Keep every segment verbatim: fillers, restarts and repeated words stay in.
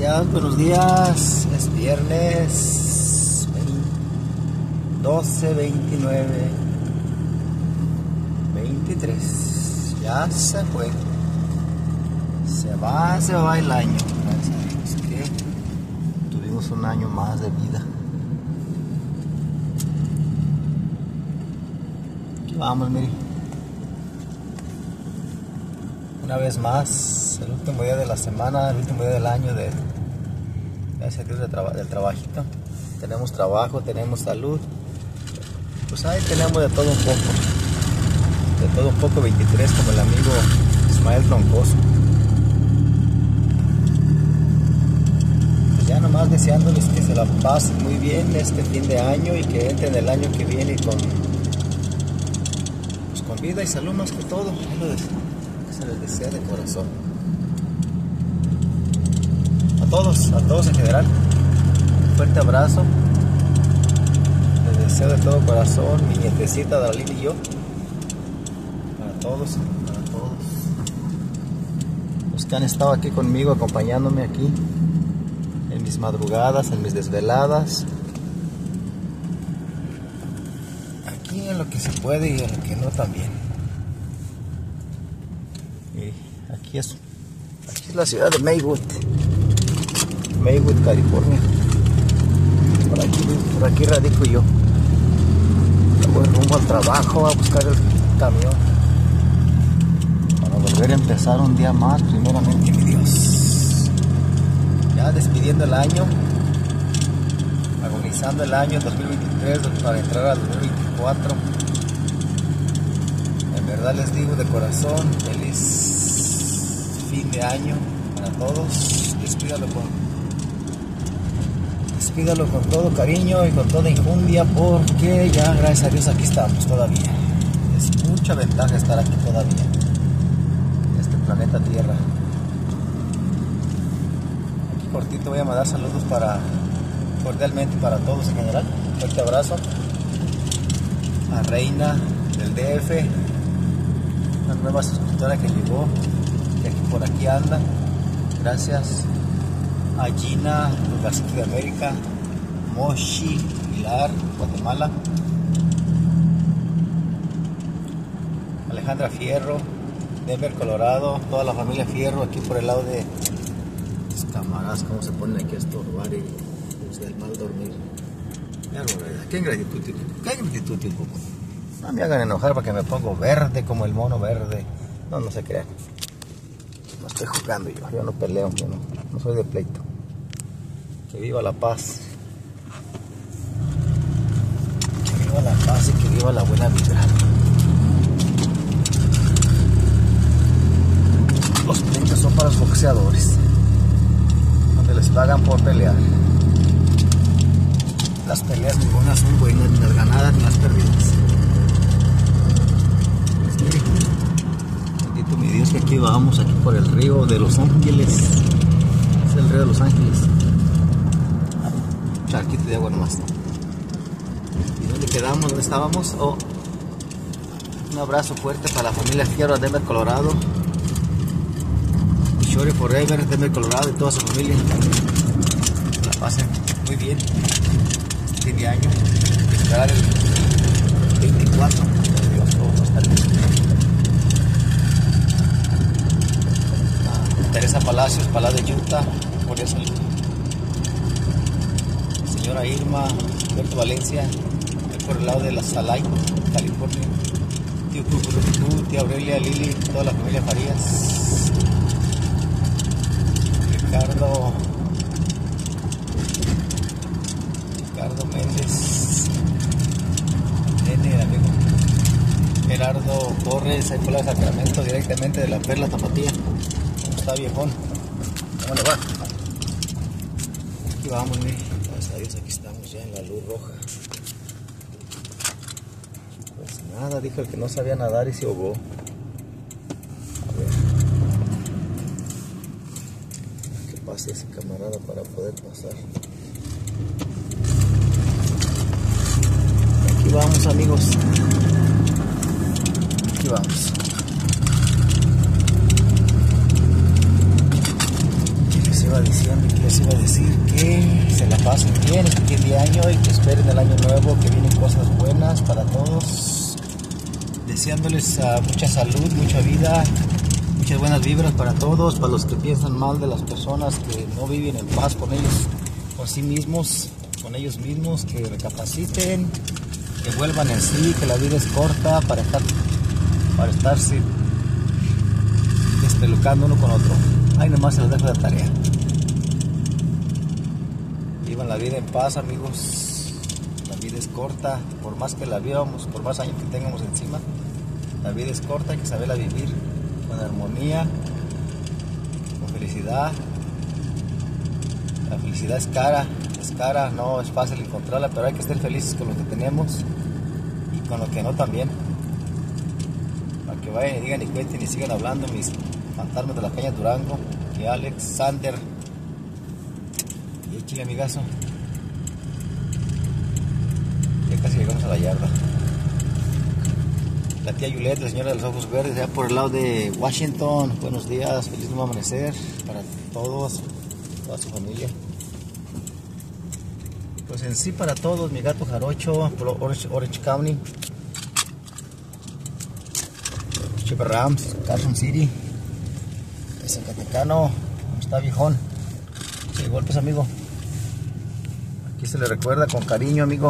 días, buenos días. Es viernes doce, veintinueve, veintitrés. Ya se fue. Se va, se va el año. Gracias a Dios que tuvimos un año más de vida. Aquí vamos, mire. Una vez más, el último día de la semana, el último día del año, de, gracias a Dios, de traba, del trabajito. Tenemos trabajo, tenemos salud. Pues ahí tenemos de todo un poco. De todo un poco, veintitrés, como el amigo Ismael Troncoso. Pues ya nomás deseándoles que se la pasen muy bien este fin de año y que entren el año que viene con, pues con vida y salud más que todo. Ahí lo deseo. Se les desea de corazón a todos, a todos en general, un fuerte abrazo. Les deseo de todo corazón, mi nietecita Darlene y yo, para todos, para todos los que han estado aquí conmigo, acompañándome aquí en mis madrugadas, en mis desveladas, aquí en lo que se puede y en lo que no también. Aquí es, aquí es la ciudad de Maywood, Maywood, California. Por aquí, por aquí radico yo. Voy rumbo al trabajo a buscar el camión para volver a empezar un día más, primeramente, mi Dios. Ya despidiendo el año, agonizando el año dos mil veintitrés para entrar al dos mil veinticuatro. En verdad les digo de corazón, feliz fin de año para todos. Despídalo con despídalo con todo cariño y con toda injundia, porque ya gracias a Dios aquí estamos todavía. Es mucha ventaja estar aquí todavía en este planeta Tierra. Aquí cortito voy a mandar saludos para cordialmente para todos en general. Un fuerte abrazo a Reina del D F, una nueva suscriptora que llegó, que por aquí anda. Gracias a Gina, lugarcito de América, Moshi, Pilar, Guatemala, Alejandra Fierro, Denver, Colorado, toda la familia Fierro aquí por el lado de los camaradas, como se ponen aquí a estorbar y pues, del mal dormir. Qué ingratitud, qué ingratitud, tipo. No me hagan enojar para que me pongo verde como el mono verde. No, no se crean. No estoy jugando yo, yo no peleo, yo no, no soy de pleito. Que viva la paz. Que viva la paz y que viva la buena vibra. Los pleitos son para los boxeadores, donde les pagan por pelear. Las peleas ninguna son buenas, ni las ganadas ni las perdidas. Pues mire, bendito mi Dios que aquí vamos, aquí por el río de Los Ángeles. Es el río de Los Ángeles. Un charquito de agua nomás. ¿Y dónde quedamos? ¿Dónde estábamos? Oh, un abrazo fuerte para la familia Fierro de Denver, Colorado. Shore Forever, Denver, Colorado, y toda su familia. Que la pasen muy bien este fin de año. Esperar el veinticuatro. Dios, todo va a estar bien. Teresa Palacios, Palau de Utah, por eso el señora Irma, Alberto Valencia, por el lado de la Salay, California, tío Cucurutú, tía Aurelia, Lili, toda la familia Farías, Ricardo, Ricardo Méndez, Nene, el amigo Gerardo Torres, ahí por la Sacramento, directamente de la Perla Tapatía. Está viejón, ¿cómo le va? Aquí vamos, mire, gracias a Dios aquí estamos ya en la luz roja. Pues nada, dijo el que no sabía nadar y se ahogó. A ver, que pase ese camarada para poder pasar. Aquí vamos, amigos, aquí vamos. iba diciendo y les iba a decir que se la pasen bien este fin de año y que esperen el año nuevo, que vienen cosas buenas para todos. Deseándoles uh, mucha salud, mucha vida, muchas buenas vibras para todos, para los que piensan mal de las personas que no viven en paz con ellos, con sí mismos, con ellos mismos, que recapaciten, que vuelvan en sí, que la vida es corta para estar, para estarse despelucando uno con otro. Ahí nomás se los dejo de tarea. Vivan la vida en paz, amigos. La vida es corta, por más que la vivamos, por más años que tengamos encima, la vida es corta, hay que saberla vivir con armonía, con felicidad. La felicidad es cara, es cara, no es fácil encontrarla, pero hay que estar felices con lo que tenemos y con lo que no también. Para que vayan y digan y cuenten y sigan hablando mis fantasmas de la caña Durango y Alex, Sander y el chile amigazo. Ya casi llegamos a la yarda. La tía Yulet, la señora de los ojos verdes, allá por el lado de Washington. Buenos días, feliz nuevo amanecer para todos, toda su familia. Pues en sí para todos, mi gato Jarocho, Orange, Orange County, Chipper Rams, Carson City, el Zacatecano, está viejón. Sí, golpes, amigo. Aquí se le recuerda con cariño, amigo.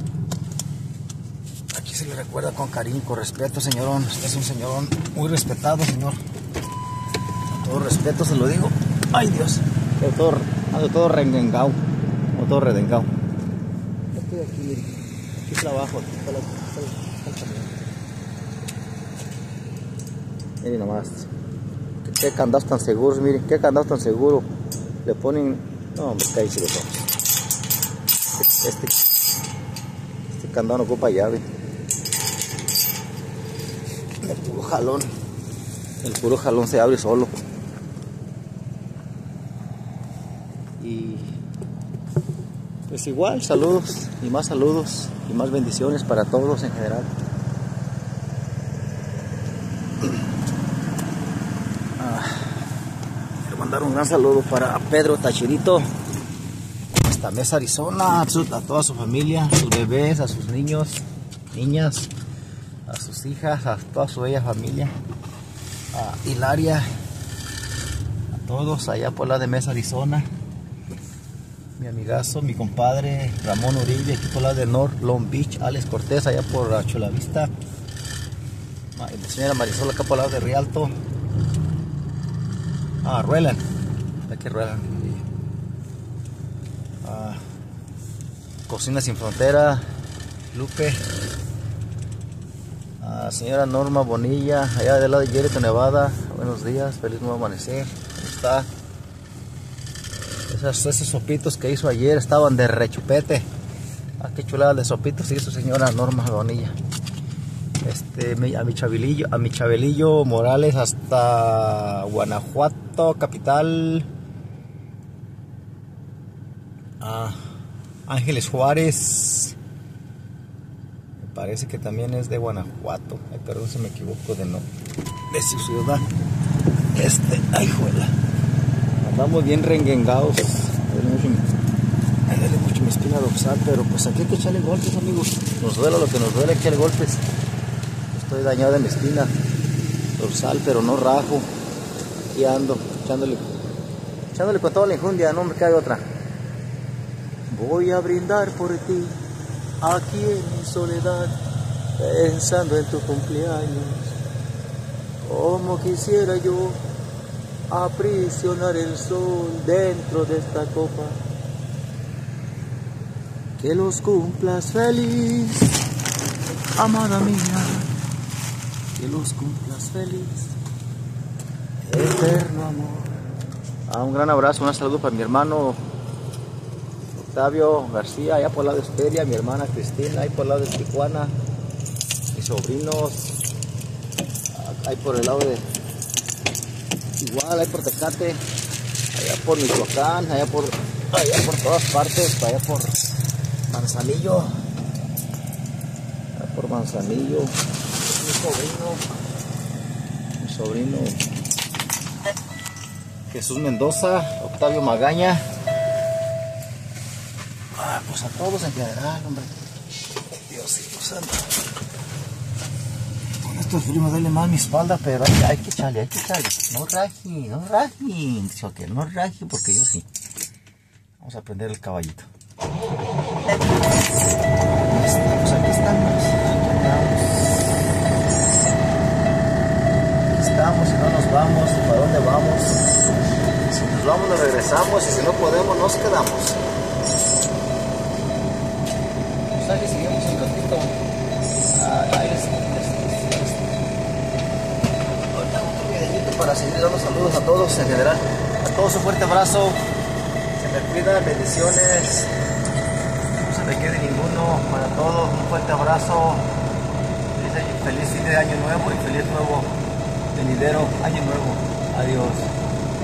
Aquí se le recuerda con cariño, con respeto, señorón. Usted es un señorón muy respetado, señor. Con todo respeto se lo digo. Ay, Dios. Ando todo, ando todo rengengao, o todo redengao. Estoy aquí, mire. Aquí trabajo. Aquí está la, está la, está el camión. Miren nomás. Qué candados tan seguros, miren. Qué candados tan seguros. Le ponen. No, hombre, cállese los ojos. Este, este, este candado no ocupa llave. El puro jalón. El puro jalón se abre solo. Y pues igual, saludos y más saludos y más bendiciones para todos en general. Ah, quiero mandar un gran saludo para Pedro Tachirito, hasta Mesa, Arizona, a toda su familia, a sus bebés, a sus niños, niñas, a sus hijas, a toda su bella familia, a Hilaria, a todos allá por la de Mesa, Arizona. Mi amigazo, mi compadre Ramón Uribe, aquí por la de North Long Beach, Alex Cortés, allá por Chulavista, la señora Marisol, acá por la de Rialto, ah, Ruelan, aquí Ruelan, ah, Cocina Sin Frontera, Lupe, ah, señora Norma Bonilla, allá del lado de Jericho, Nevada. Buenos días, feliz nuevo amanecer. ¿Cómo está? Esos, esos sopitos que hizo ayer estaban de rechupete. Ah, qué chulada de sopitos hizo señora Norma Bonilla. Este, a mi Chabelillo, a mi Chabelillo Morales hasta Guanajuato, capital. Ah, Ángeles Juárez. Me parece que también es de Guanajuato. Ay, perdón si me equivoco de no. De su ciudad. Este, ay, juela. Andamos bien renguengados. Me duele mucho mi espina dorsal, pero pues aquí hay que echarle golpes, amigos. Nos duele lo que nos duele, hay que echarle golpes. Estoy dañado en mi espina dorsal, pero no rajo. Aquí ando, echándole, echándole con toda la injundia, no me cae otra. Voy a brindar por ti, aquí en mi soledad, pensando en tu cumpleaños. Como quisiera yo aprisionar el sol dentro de esta copa. Que los cumplas feliz, amada mía. Que los cumplas feliz, eterno amor. Ah, un gran abrazo, un saludo para mi hermano Octavio García, allá por el lado de Esperia, mi hermana Cristina, ahí por el lado de Tijuana, mis sobrinos, ahí por el lado de, igual, ahí por Tecate, allá por Michoacán, allá por, allá por todas partes, allá por Manzanillo, allá por Manzanillo, mi sobrino, mi sobrino, Jesús Mendoza, Octavio Magaña. Ah, pues a todos en general, hombre. Diosito santo. Con estos fríos me duele más mi espalda, pero hay, hay que echarle, hay que echarle. No raji, no raji. Dice aquel, no raji, porque yo sí. Vamos a prender el caballito. Estamos, aquí estamos. Aquí estamos, si no nos vamos, ¿para dónde vamos? Si nos vamos, nos regresamos, y si no podemos, nos quedamos. Pues ahí seguimos un ratito. Ahí es, ahorita otro videito para seguir dando saludos a todos en general. A todos un fuerte abrazo. Se me cuidan, bendiciones. No se me quede ninguno. Para todos un fuerte abrazo. Feliz, feliz fin de año nuevo y feliz nuevo venidero año nuevo. Adiós.